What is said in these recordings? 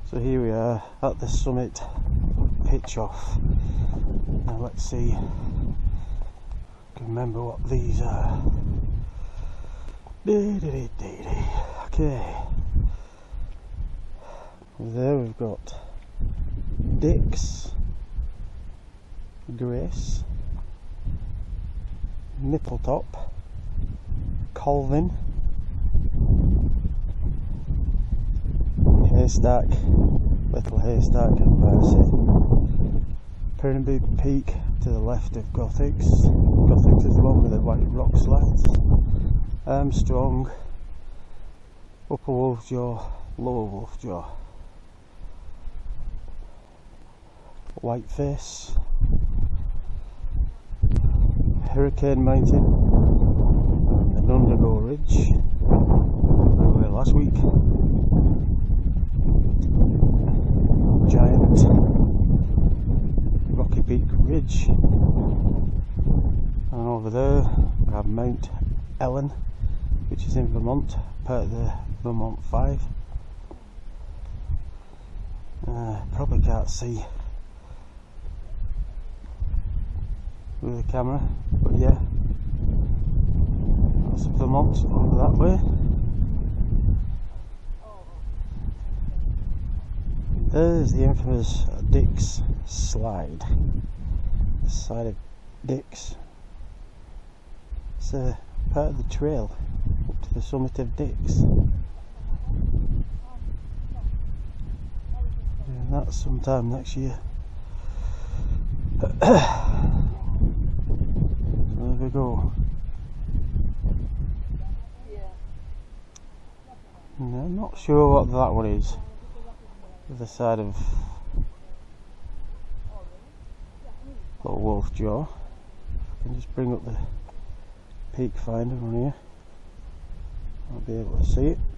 So here we are at the summit pitch off. Now let's see, I can remember what these are. Okay, there we've got Dix, Grace, Nippletop, Colvin, Haystack, Little Haystack, Mercy, Pyramid Peak to the left of Gothics. Gothics is the one with the white rock slides. Armstrong, Upper Wolfjaw, Lower Wolfjaw, Whiteface, Hurricane Mountain, and the Undergo Ridge, we were last week, Giant, Rocky Peak Ridge, and over there we have Mount Ellen, which is in Vermont, part of the Vermont 5. Probably can't see with the camera, but yeah, that's Vermont over that way. There's the infamous Dix slide, the side of Dix. It's a part of the trail up to the summit of Dix. And that's sometime next year. So there we go. And I'm not sure what that one is. The side of Little Wolfjaw. I can just bring up the peak finder on here. I'll be able to see it.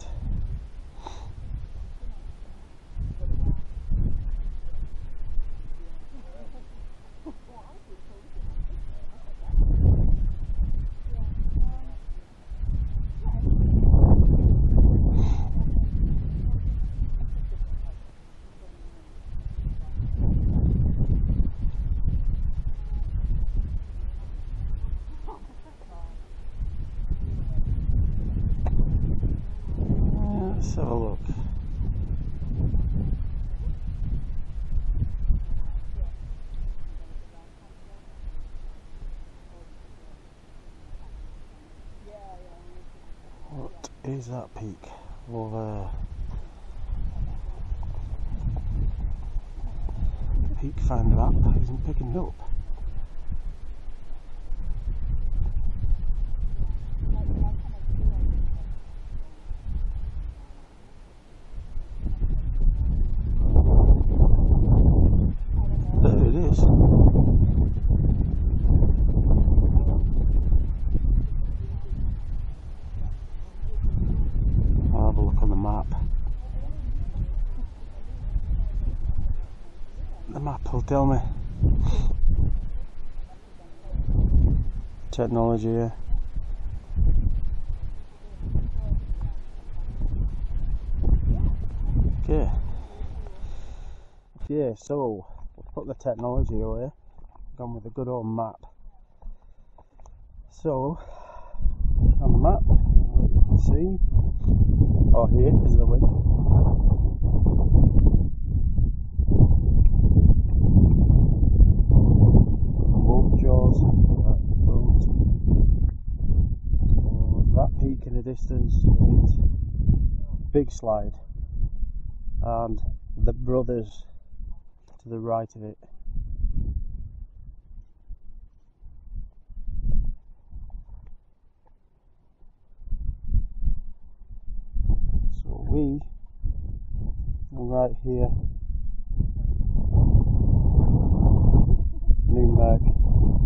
Let's have a look. What is that peak over? Peak finder app isn't picking it up. There it is. I'll have a look on the map. The map will tell me. Technology, yeah. Okay. Yeah, so we'll put the technology away. Gone with a good old map. So on the map, you can see, or here is the wind. Wolfjaws right in front. So that peak in the distance is Big Slide, and the brothers to the right of it. So we are right here, Noonmark.